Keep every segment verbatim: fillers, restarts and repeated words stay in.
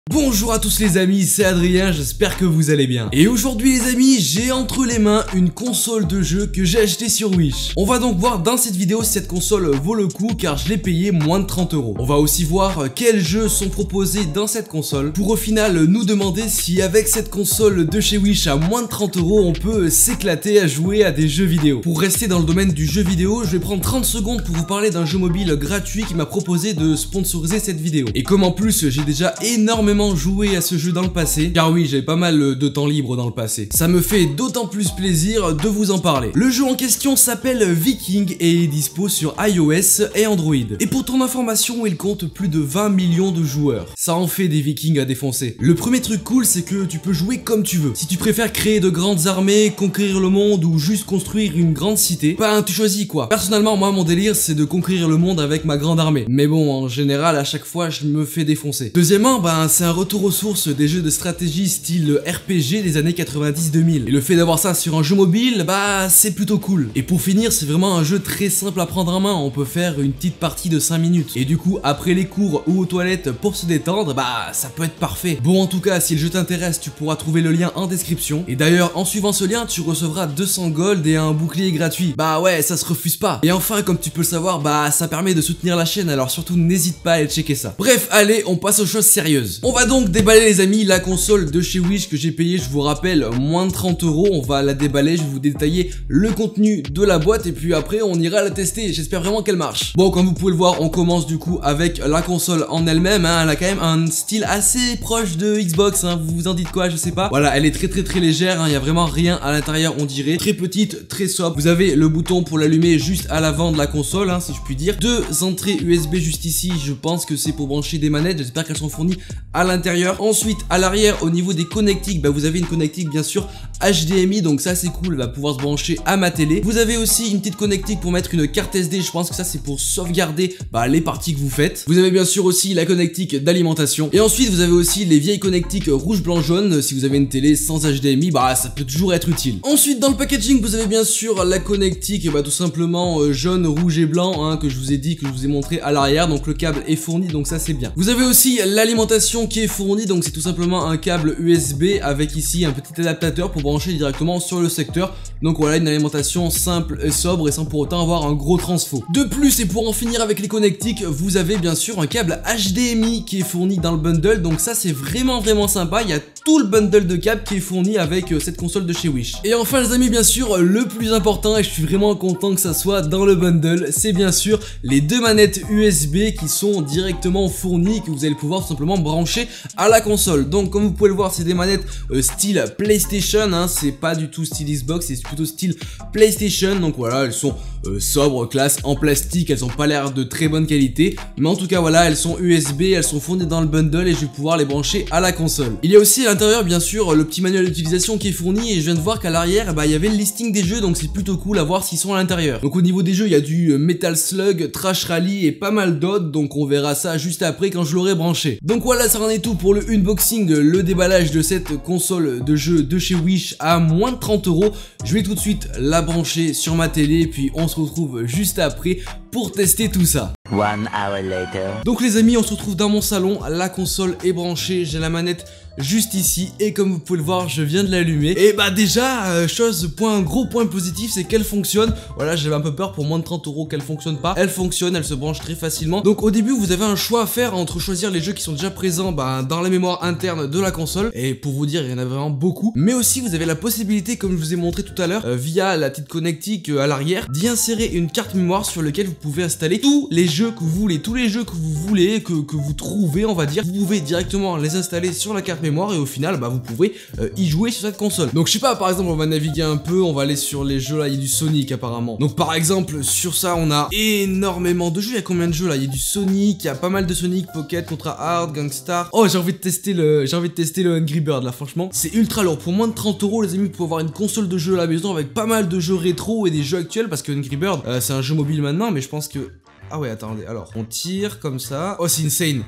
Bonjour à tous les amis, c'est Adrien, j'espère que vous allez bien. Et aujourd'hui les amis, j'ai entre les mains une console de jeu que j'ai achetée sur Wish. On va donc voir dans cette vidéo si cette console vaut le coup car je l'ai payé moins de trente euros. On va aussi voir quels jeux sont proposés dans cette console pour au final nous demander si avec cette console de chez Wish à moins de trente euros on peut s'éclater à jouer à des jeux vidéo. Pour rester dans le domaine du jeu vidéo, je vais prendre trente secondes pour vous parler d'un jeu mobile gratuit qui m'a proposé de sponsoriser cette vidéo. Et comme en plus j'ai déjà énormément joué à ce jeu dans le passé, car oui j'avais pas mal de temps libre dans le passé, ça me fait d'autant plus plaisir de vous en parler. Le jeu en question s'appelle Viking et est dispo sur iOS et Android. Et pour ton information, il compte plus de vingt millions de joueurs. Ça en fait des Vikings à défoncer. Le premier truc cool, c'est que tu peux jouer comme tu veux. Si tu préfères créer de grandes armées, conquérir le monde ou juste construire une grande cité, ben tu choisis quoi. Personnellement moi mon délire c'est de conquérir le monde avec ma grande armée. Mais bon en général à chaque fois je me fais défoncer. Deuxièmement ben c'est un retour aux sources des jeux de stratégie style R P G des années quatre-vingt-dix deux mille. Et le fait d'avoir ça sur un jeu mobile, bah c'est plutôt cool. Et pour finir, c'est vraiment un jeu très simple à prendre en main. On peut faire une petite partie de cinq minutes. Et du coup, après les cours ou aux toilettes pour se détendre, bah ça peut être parfait. Bon en tout cas, si le jeu t'intéresse, tu pourras trouver le lien en description. Et d'ailleurs, en suivant ce lien, tu recevras deux cents gold et un bouclier gratuit. Bah ouais, ça se refuse pas. Et enfin, comme tu peux le savoir, bah ça permet de soutenir la chaîne. Alors surtout, n'hésite pas à aller checker ça. Bref, allez, on passe aux choses sérieuses. On va donc déballer les amis la console de chez Wish que j'ai payé, je vous rappelle, moins de trente euros. On va la déballer, je vais vous détailler le contenu de la boîte et puis après on ira la tester. J'espère vraiment qu'elle marche. Bon, comme vous pouvez le voir, on commence du coup avec la console en elle-même, hein. Elle a quand même un style assez proche de Xbox, hein. Vous vous en dites quoi, je sais pas. Voilà, elle est très très très légère, hein. Il y a vraiment rien à l'intérieur, on dirait. Très petite, très sobre. Vous avez le bouton pour l'allumer juste à l'avant de la console, hein, si je puis dire. Deux entrées U S B juste ici, je pense que c'est pour brancher des manettes. J'espère qu'elles sont fournies à l'intérieur. Ensuite, à l'arrière, au niveau des connectiques, bah vous avez une connectique bien sûr H D M I, donc ça c'est cool, elle va pouvoir se brancher à ma télé. Vous avez aussi une petite connectique pour mettre une carte S D, je pense que ça c'est pour sauvegarder bah, les parties que vous faites. Vous avez bien sûr aussi la connectique d'alimentation. Et ensuite vous avez aussi les vieilles connectiques rouge, blanc, jaune. Si vous avez une télé sans H D M I, bah ça peut toujours être utile. Ensuite dans le packaging, vous avez bien sûr la connectique, bah tout simplement euh, jaune, rouge et blanc, hein, que je vous ai dit, que je vous ai montré à l'arrière. Donc le câble est fourni, donc ça c'est bien. Vous avez aussi l'alimentation qui est fournie, donc c'est tout simplement un câble U S B avec ici un petit adaptateur pour brancher directement sur le secteur. Donc voilà, une alimentation simple et sobre et sans pour autant avoir un gros transfo. De plus, et pour en finir avec les connectiques, vous avez bien sûr un câble H D M I qui est fourni dans le bundle. Donc ça c'est vraiment vraiment sympa. Il y a tout le bundle de câbles qui est fourni avec euh, cette console de chez Wish. Et enfin les amis, bien sûr le plus important, et je suis vraiment content que ça soit dans le bundle, c'est bien sûr les deux manettes U S B qui sont directement fournies, que vous allez pouvoir tout simplement brancher à la console. Donc comme vous pouvez le voir, c'est des manettes euh, style PlayStation, hein, c'est pas du tout style Xbox, c'est plutôt style PlayStation. Donc voilà, elles sont euh, sobres, classe, en plastique, elles ont pas l'air de très bonne qualité, mais en tout cas voilà, elles sont U S B, elles sont fournies dans le bundle et je vais pouvoir les brancher à la console. Il y a aussi à l'intérieur bien sûr le petit manuel d'utilisation qui est fourni, et je viens de voir qu'à l'arrière bah il y avait le listing des jeux, donc c'est plutôt cool à voir s'ils sont à l'intérieur. Donc au niveau des jeux, il y a du Metal Slug, Trash Rally et pas mal d'autres, donc on verra ça juste après quand je l'aurai branché. Donc voilà, ça en est tout pour le unboxing, le déballage de cette console de jeu de chez Wish à moins de trente euros. Je vais tout de suite la brancher sur ma télé, puis on se retrouve juste après pour tester tout ça. One hour later. Donc les amis, on se retrouve dans mon salon, la console est branchée, j'ai la manette juste ici et comme vous pouvez le voir, je viens de l'allumer. Et bah déjà, euh, chose, point, gros point positif, c'est qu'elle fonctionne. Voilà, j'avais un peu peur pour moins de trente euros qu'elle fonctionne pas. Elle fonctionne, elle se branche très facilement. Donc au début, vous avez un choix à faire entre choisir les jeux qui sont déjà présents bah, dans la mémoire interne de la console. Et pour vous dire, il y en a vraiment beaucoup. Mais aussi, vous avez la possibilité, comme je vous ai montré tout à l'heure, euh, via la petite connectique euh, à l'arrière, d'y insérer une carte mémoire sur laquelle vous pouvez installer tous les jeux que vous voulez, tous les jeux que vous voulez, que, que vous trouvez, on va dire. Vous pouvez directement les installer sur la carte mémoire et au final bah vous pouvez euh, y jouer sur cette console. Donc je sais pas, par exemple on va naviguer un peu, on va aller sur les jeux là, il y a du Sonic apparemment. Donc par exemple sur ça on a énormément de jeux. Il y a combien de jeux là? Il y a du Sonic, il y a pas mal de Sonic, Pocket, Contra Hard, Gangstar. Oh j'ai envie de tester le j'ai envie de tester le Angry Bird là, franchement c'est ultra lourd. Pour moins de trente euros les amis, vous pouvez avoir une console de jeux à la maison avec pas mal de jeux rétro et des jeux actuels, parce que Angry Bird euh, c'est un jeu mobile maintenant, mais je pense que... Ah ouais attendez, alors on tire comme ça. Oh c'est insane.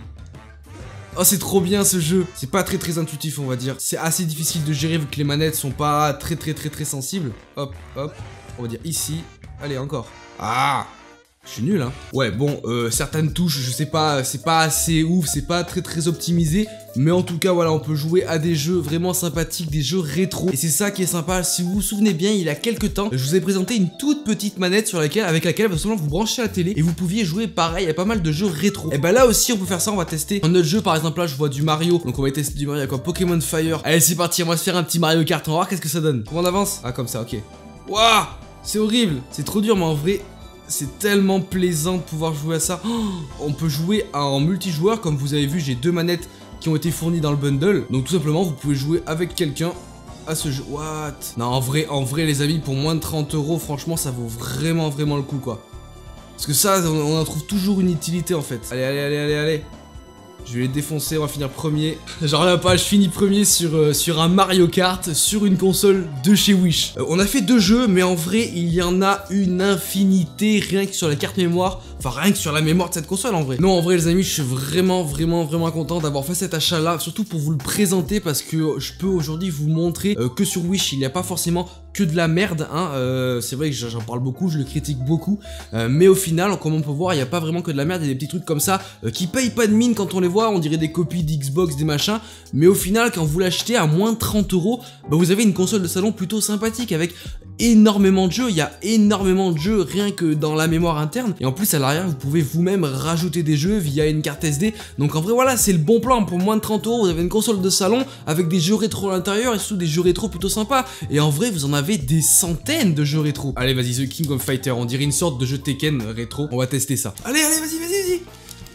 Oh c'est trop bien ce jeu. C'est pas très très intuitif on va dire. C'est assez difficile de gérer vu que les manettes sont pas très très très très sensibles. Hop hop. On va dire ici. Allez encore. Ah. Je suis nul, hein. Ouais, bon, euh, certaines touches, je sais pas, c'est pas assez ouf, c'est pas très très optimisé. Mais en tout cas, voilà, on peut jouer à des jeux vraiment sympathiques, des jeux rétro. Et c'est ça qui est sympa. Si vous vous souvenez bien, il y a quelques temps, je vous ai présenté une toute petite manette sur laquelle, avec laquelle vous vous branchez à la télé et vous pouviez jouer pareil à pas mal de jeux rétro. Et bah là aussi, on peut faire ça, on va tester un autre jeu. Par exemple, là, je vois du Mario. Donc on va tester du Mario, quoi, Pokémon Fire. Allez, c'est parti, on va se faire un petit Mario Kart. On va voir qu'est-ce que ça donne. Comment on avance? Ah, comme ça, ok. Waouh, c'est horrible. C'est trop dur, mais en vrai... c'est tellement plaisant de pouvoir jouer à ça. Oh, on peut jouer en multijoueur. Comme vous avez vu, j'ai deux manettes qui ont été fournies dans le bundle. Donc tout simplement, vous pouvez jouer avec quelqu'un à ce jeu. What? Non, en vrai, en vrai, les amis, pour moins de trente euros, franchement, ça vaut vraiment, vraiment le coup, quoi. Parce que ça, on, on en trouve toujours une utilité, en fait. Allez, allez, allez, allez, allez. Je vais les défoncer, on va finir premier. J'en reviens pas, je finis premier sur, euh, sur un Mario Kart, sur une console de chez Wish. Euh, on a fait deux jeux, mais en vrai, il y en a une infinité, rien que sur la carte mémoire. Enfin, rien que sur la mémoire de cette console, en vrai. Non, en vrai, les amis, je suis vraiment, vraiment, vraiment content d'avoir fait cet achat-là. Surtout pour vous le présenter, parce que je peux aujourd'hui vous montrer euh, que sur Wish, il n'y a pas forcément que de la merde, hein. Euh, c'est vrai que j'en parle beaucoup, je le critique beaucoup. Euh, mais au final, comme on peut voir, il n'y a pas vraiment que de la merde. Il y a des petits trucs comme ça euh, qui payent pas de mine quand on les voit. On dirait des copies d'Xbox, des machins. Mais au final, quand vous l'achetez à moins de trente euros, bah, vous avez une console de salon plutôt sympathique avec énormément de jeux. Il y a énormément de jeux rien que dans la mémoire interne. Et en plus, à l'arrière, vous pouvez vous-même rajouter des jeux via une carte S D. Donc en vrai, voilà, c'est le bon plan. Pour moins de trente euros, vous avez une console de salon avec des jeux rétro à l'intérieur et surtout des jeux rétro plutôt sympas. Et en vrai, vous en avez des centaines de jeux rétro. Allez, vas-y, The King of Fighter. On dirait une sorte de jeu Tekken rétro. On va tester ça. Allez, allez, vas-y, vas-y, vas-y.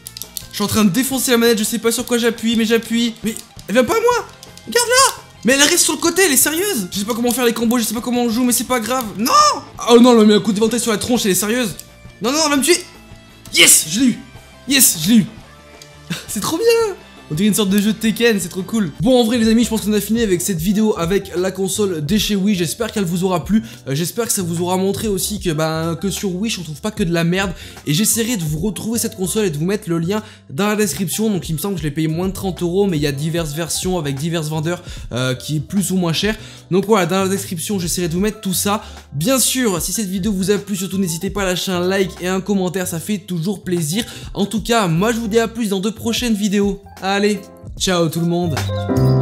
Je suis en train de défoncer la manette, je sais pas sur quoi j'appuie, mais j'appuie. Mais elle vient pas à moi. Regarde-la. Mais elle reste sur le côté, elle est sérieuse. Je sais pas comment faire les combos, je sais pas comment on joue, mais c'est pas grave. Non. Oh non, elle m'a mis un coup de ventelle sur la tronche, elle est sérieuse. Non, non, elle va me tuer. Yes, je l'ai eu. Yes, je l'ai eu. C'est trop bien. On dirait une sorte de jeu de Tekken, c'est trop cool. Bon, en vrai, les amis, je pense qu'on a fini avec cette vidéo avec la console de chez Wish. J'espère qu'elle vous aura plu. Euh, J'espère que ça vous aura montré aussi que, bah, que sur Wish, on trouve pas que de la merde. Et j'essaierai de vous retrouver cette console et de vous mettre le lien dans la description. Donc, il me semble que je l'ai payé moins de trente euros, mais il y a diverses versions avec divers vendeurs euh, qui est plus ou moins cher. Donc, voilà, dans la description, j'essaierai de vous mettre tout ça. Bien sûr, si cette vidéo vous a plu, surtout n'hésitez pas à lâcher un like et un commentaire, ça fait toujours plaisir. En tout cas, moi, je vous dis à plus dans de prochaines vidéos. Allez, ciao tout le monde.